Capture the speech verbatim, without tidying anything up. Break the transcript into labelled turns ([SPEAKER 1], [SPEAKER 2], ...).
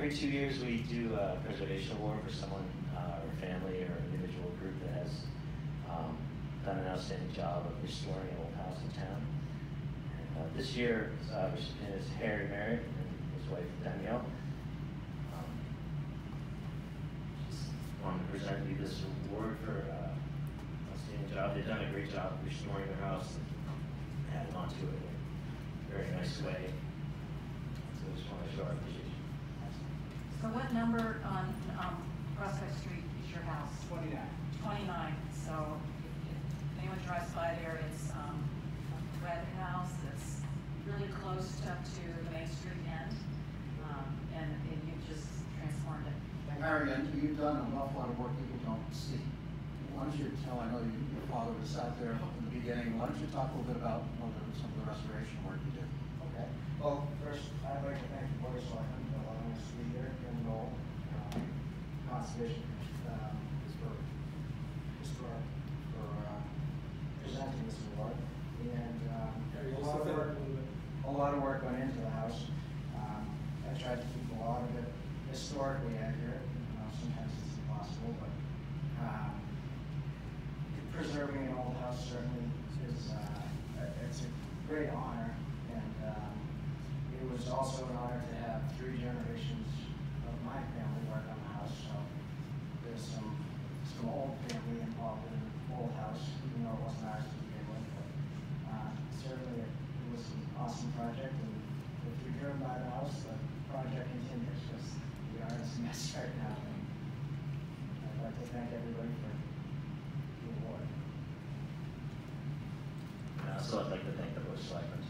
[SPEAKER 1] every two years we do a preservation award for someone, uh, or family or individual group that has um, done an outstanding job of restoring an old house in town. And, uh, this year, uh, recipient is Harry Merritt and his wife Danielle. Um, just wanted to present you this award for uh, outstanding job. They've done a great job restoring their house and adding onto it in a very nice way. So I just want to show our appreciation.
[SPEAKER 2] So what number on um, Prospect Street is your house?
[SPEAKER 3] twenty-nine.
[SPEAKER 2] twenty-nine. So if, if anyone drives by there, it's um, a red house that's really close up to the Main Street end, um, and, and you've just transformed it.
[SPEAKER 3] Marion, you've done an awful lot of work people don't see. Why don't you tell, I know you, your father was out there in the beginning, why don't you talk a little bit about well, the, some of the restoration work you did?
[SPEAKER 4] Okay. Well, first, I'd like to thank the Board of Selectmen for allowing us to be here in the role. Um, conservation um, is for, is for, for uh, presenting this award. And um, a, lot of work, a lot of work went into the house. Um, I tried to keep a lot of it historically accurate. You know, sometimes it's impossible, but um, preserving an old house certainly is uh, it's a great honor. And um, it was also an honor to have three generations of my family work on the house. So there's some some old family involved in the old house, even though it wasn't ours to begin with. But uh, certainly it, it was an awesome project. And if you're driven by the house, the project continues because we are in a mess right now. And I'd like to thank everybody for the award.
[SPEAKER 1] And also, I'd like to thank the Board of Selectmen